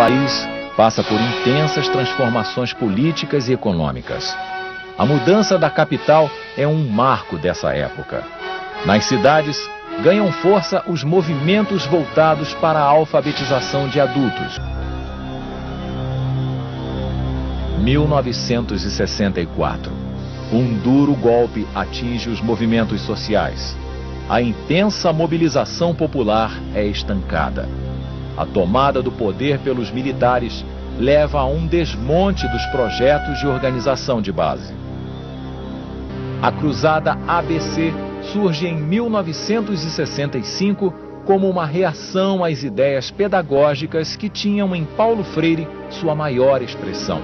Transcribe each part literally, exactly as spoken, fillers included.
país passa por intensas transformações políticas e econômicas. A mudança da capital é um marco dessa época. Nas cidades, ganham força os movimentos voltados para a alfabetização de adultos. mil novecentos e sessenta e quatro. Um duro golpe atinge os movimentos sociais. A intensa mobilização popular é estancada. A tomada do poder pelos militares leva a um desmonte dos projetos de organização de base. A Cruzada A B C surge em mil novecentos e sessenta e cinco como uma reação às ideias pedagógicas que tinham em Paulo Freire sua maior expressão.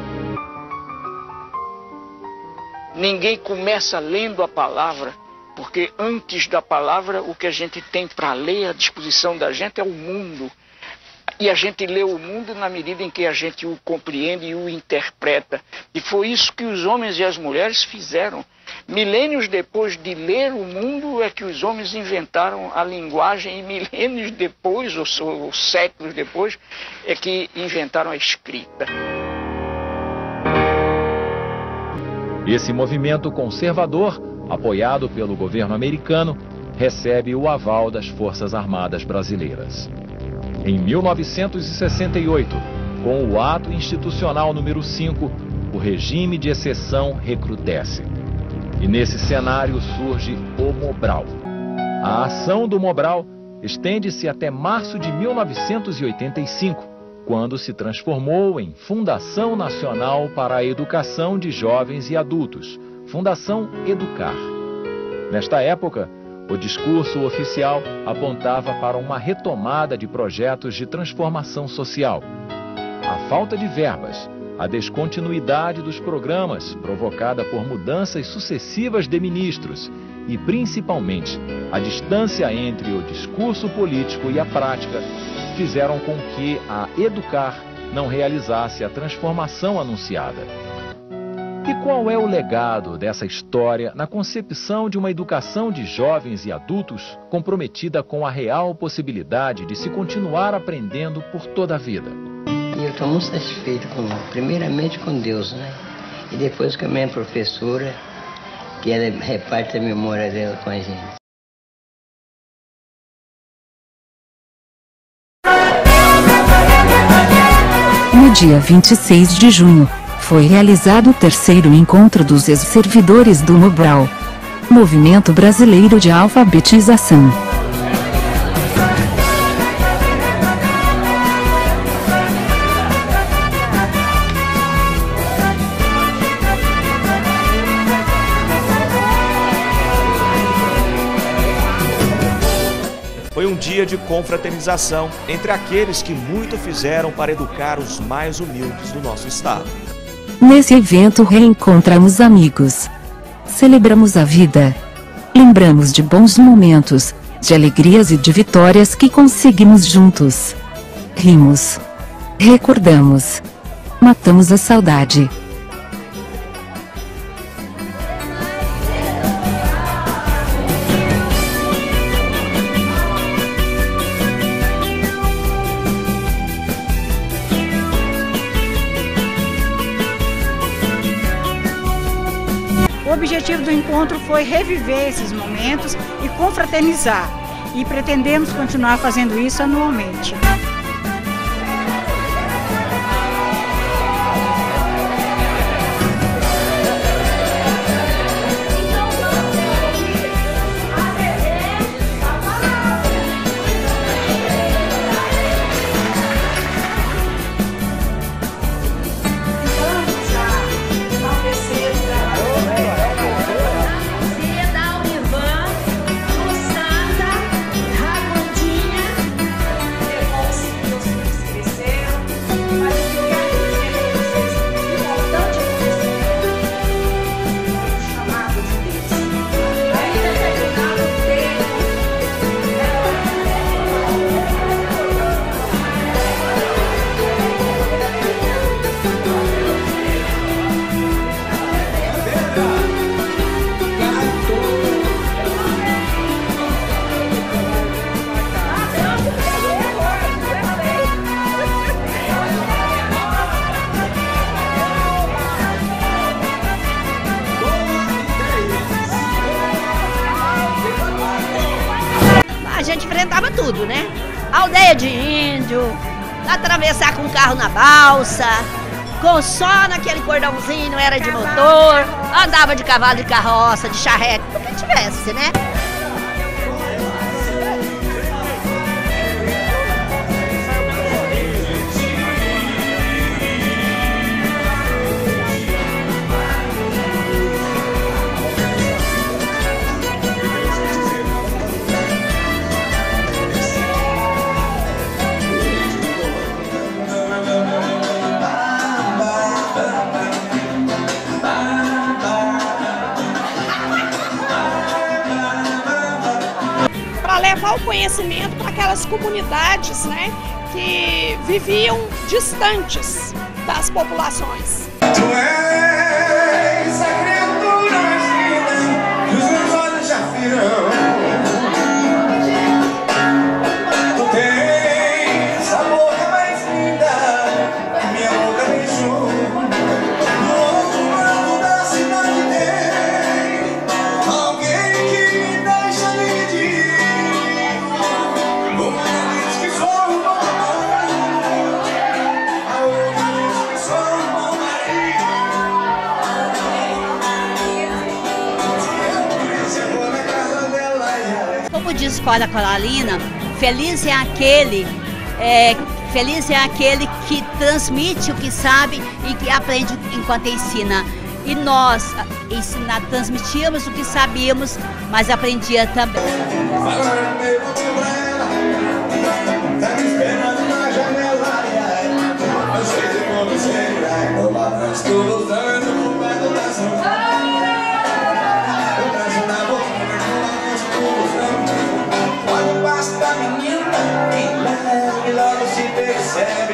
Ninguém começa lendo a palavra, porque antes da palavra o que a gente tem para ler à disposição da gente é o mundo. E a gente lê o mundo na medida em que a gente o compreende e o interpreta. E foi isso que os homens e as mulheres fizeram. Milênios depois de ler o mundo é que os homens inventaram a linguagem, e milênios depois, ou, ou séculos depois, é que inventaram a escrita. Esse movimento conservador, apoiado pelo governo americano, recebe o aval das Forças Armadas Brasileiras. Em mil novecentos e sessenta e oito, com o Ato Institucional número cinco, o regime de exceção recrudesce. E nesse cenário surge o Mobral. A ação do Mobral estende-se até março de mil novecentos e oitenta e cinco, quando se transformou em Fundação Nacional para a Educação de Jovens e Adultos, Fundação Educar. Nesta época, o discurso oficial apontava para uma retomada de projetos de transformação social. A falta de verbas, a descontinuidade dos programas, provocada por mudanças sucessivas de ministros, e principalmente a distância entre o discurso político e a prática, fizeram com que a Educar não realizasse a transformação anunciada. E qual é o legado dessa história na concepção de uma educação de jovens e adultos comprometida com a real possibilidade de se continuar aprendendo por toda a vida? Eu estou muito satisfeito, com, primeiramente com Deus, né? E depois com a minha professora, que ela reparte a memória dela com a gente. No dia vinte e seis de junho, foi realizado o terceiro encontro dos ex-servidores do Mobral, Movimento Brasileiro de Alfabetização. Foi um dia de confraternização entre aqueles que muito fizeram para educar os mais humildes do nosso estado. Nesse evento reencontramos amigos, celebramos a vida, lembramos de bons momentos, de alegrias e de vitórias que conseguimos juntos. Rimos, recordamos, matamos a saudade. O objetivo do encontro foi reviver esses momentos e confraternizar, e pretendemos continuar fazendo isso anualmente. a gente enfrentava tudo, né? Aldeia de índio, atravessar com o carro na balsa, com só naquele cordãozinho, não era de motor, andava de cavalo, de carroça, de charrete, o que tivesse, né? Levar o conhecimento para aquelas comunidades, né, que viviam distantes das populações. Tu és a criatura mais linda que os meus olhos já viram. Tu tens a boca mais linda que minha boca beijou. No outro lado da cidade tem alguém que me deixa dividir. Como diz Cora Coralina, feliz é aquele, é, feliz é aquele que transmite o que sabe e que aprende enquanto ensina. E nós ensina, transmitíamos o que sabíamos, mas aprendia também. Estou voltando pro lado da sua. Quando passa da menina e logo se percebe